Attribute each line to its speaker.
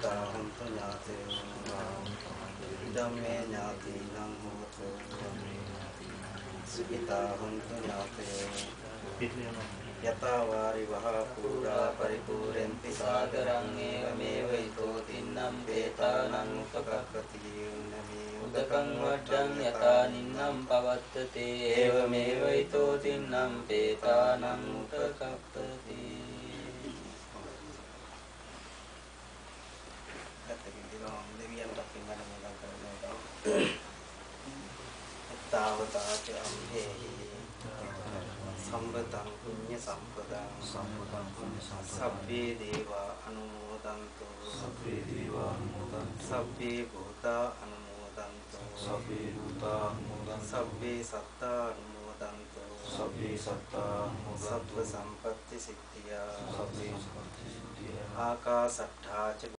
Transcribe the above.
Speaker 1: සුඛිතා හොන්තු ඥාතයෝ ධම්මේ ඥාතිනං හෝතු සුඛිතා හොන්තු ඥාතයෝ යතා වාරි වහා පුරා පරිපූර්ණන්ති සාගරං ඒවමේව ඊතෝ තින්නම් පේතානං උපකප්පති උදකං වඩ්ඩං යතා නින්නම් පවත්තතේ ඒවමේව ඊතෝ තින්නම් පේතානං උපකප්පති. සම්බතං පුඤ්ඤ සම්පදං සබ්බේ දේවා අනුමෝදන්තු සබ්බේ භූතා අනුමෝදන්තු සබ්බේ සත්තා අනුමෝදන්තු සබ්බ සම්පත්ති සිද්ධියා ආකාසට්ඨා ච